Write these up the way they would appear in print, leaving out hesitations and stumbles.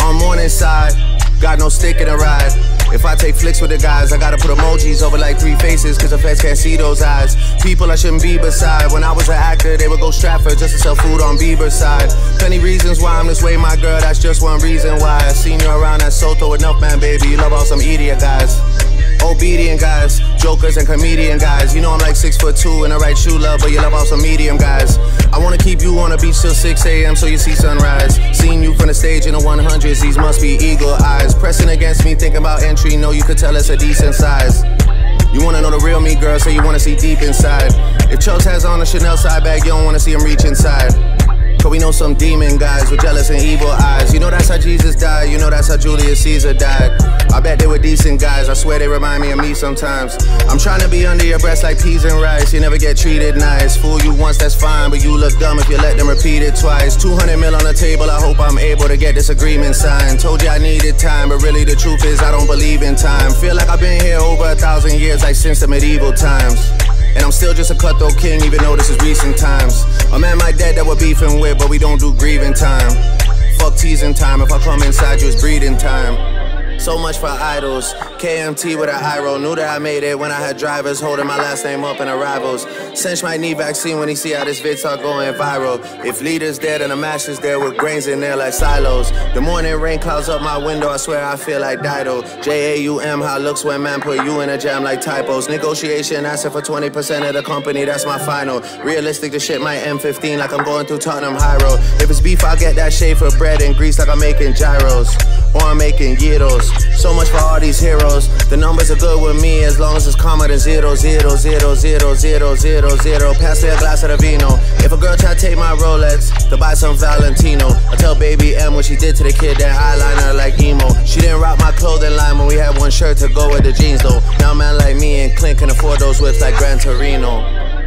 On Morningside, got no stick in the ride. If I take flicks with the guys, I gotta put emojis over like 3 faces, cause the feds can't see those eyes. People I shouldn't be beside. When I was an actor, they would go Stratford just to sell food on Bieber's side. Plenty reasons why I'm this way, my girl, that's just one reason why. I seen you around that Soto enough, man, baby. You love all some idiot guys. Obedient guys, jokers and comedian guys. You know I'm like 6'2" in the right shoe, love, but you love all some medium guys. I wanna keep you on the beach till 6 AM so you see sunrise. Seen you from the stage in the 100s, these must be eagle eyes. Pressing against me, thinking about entry, know you could tell it's a decent size. You wanna know the real me, girl, so you wanna see deep inside. If Chubbs has on a Chanel side bag, you don't wanna see him reach inside. Cause we know some demon guys with jealous and evil eyes. You know that's how Jesus died, you know that's how Julius Caesar died. I bet they were decent guys, I swear they remind me of me sometimes. I'm trying to be under your breast like peas and rice. You never get treated nice. Fool you once, that's fine, but you look dumb if you let them repeat it twice. 200 mil on the table, I hope I'm able to get this agreement signed. Told you I needed time, but really the truth is I don't believe in time. Feel like I've been here over 1,000 years, like since the medieval times. And I'm still just a cutthroat king, even though this is recent times. A man my dad that we're beefing with, but we don't do grieving time. Fuck teasing time, if I come inside you, it's breeding time. So much for idols, KMT with an eye roll. Knew that I made it when I had drivers holding my last name up in arrivals. Cinch might need vaccine when he see how this vid start going viral. If leaders dead and the masters there with grains in there like silos. The morning rain clouds up my window, I swear I feel like Dido. JAUM, how it looks when man put you in a jam like typos. Negotiation asking for 20% of the company, that's my final. Realistic, the shit might M15 like I'm going through Tottenham High Road. If it's beef, I'll get that shade for bread and grease like I'm making gyros. Or I'm making gyros. So much for all these heroes. The numbers are good with me as long as it's calmer than 0, 0, 0, 0, 0, 0, 0. Pass me a glass of the vino. If a girl try to take my Rolex to buy some Valentino, I tell baby M what she did to the kid, that eyeliner like emo. She didn't rock my clothing line when we had one shirt to go with the jeans though. Now a man like me and Clint can afford those whips like Gran Torino.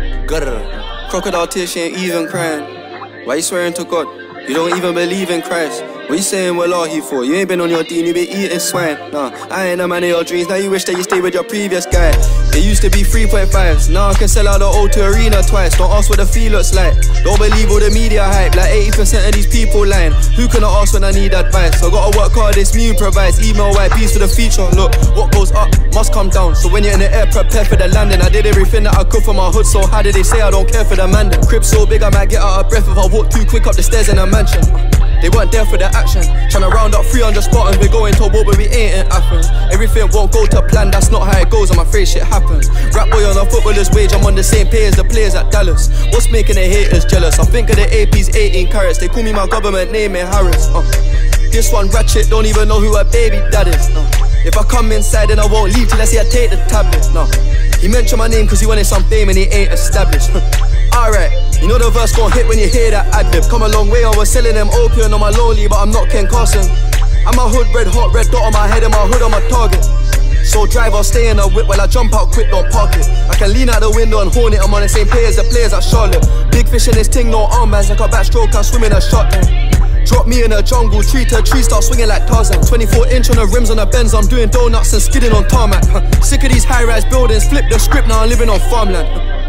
Grr. Crocodile tears, she ain't even crying. Why you swearing to God? You don't even believe in Christ. What you saying, well are he for? You ain't been on your dean, you been eating swine. Nah, I ain't a man of your dreams, now you wish that you stayed with your previous guy. They used to be 3.5s, now I can sell out the O2 Arena twice. Don't ask what the fee looks like, don't believe all the media hype. Like 80% of these people lying, who can I ask when I need advice? I gotta work hard, this me provides. Email white piece for the feature, look, what goes up must come down. So when you're in the air, prepare for the landing. I did everything that I could for my hood, so how did they say I don't care for the man? The crib so big I might get out of breath if I walk too quick up the stairs in a mansion. They weren't there for the action, tryna round up 300 Spartans. We going to war but we ain't in Athens. Everything won't go to plan, that's not how it goes, I'm afraid shit happens. Rap boy on a footballer's wage, I'm on the same pay as the players at Dallas. What's making the haters jealous? I think of the AP's 18 carats, they call me my government name in Harris. This one ratchet, don't even know who her baby dad is. If I come inside then I won't leave till I see I take the tablet. He mentioned my name cause he wanted some fame and he ain't established. Alright, you know the verse gon' hit when you hear that ad-lib. Come a long way, I was selling them opium on my lonely, but I'm not Ken Carson. I'm a hood red, hot red dot on my head and my hood on my target. So drive, I'll stay in the whip while I jump out quick, don't park it. I can lean out the window and horn it, I'm on the same pay as the players at Charlotte. Big fish in this ting, no armbands, like a backstroke, I'm swimming a shotgun. Drop me in the jungle, tree to tree, start swinging like Tarzan. 24-inch on the rims on the Benz, I'm doing donuts and skidding on tarmac. Sick of these high-rise buildings, flip the script, now I'm living on farmland.